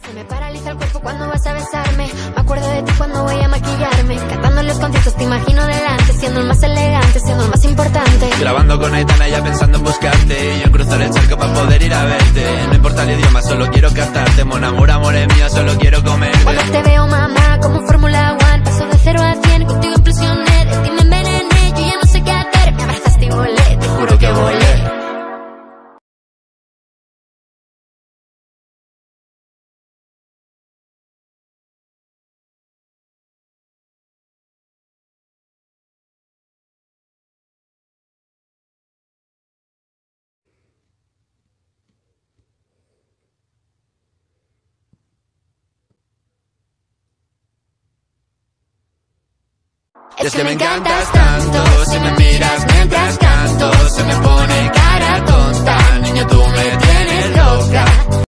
Se me paraliza el cuerpo cuando vas a besarme. Me acuerdo de ti cuando voy a maquillarme. Cantando en los conciertos te imagino delante, siendo el más elegante, siendo el más importante. Grabando con Aitana ya pensando en buscarte, y yo en cruzar el charco para poder ir a verte. No importa el idioma, solo quiero cantarte. Mon amour, amores mío, solo quiero comerte. Cuando te veo, mamá, como Fórmula 1, paso de 0 a 100, contigo implosioné. De ti me envenené, yo ya no sé qué hacer. Me abrazaste y volé, te juro que volé. Es que me encantas tanto, si me miras mientras canto, se me pone cara tonta. Niño, tú me tienes loca.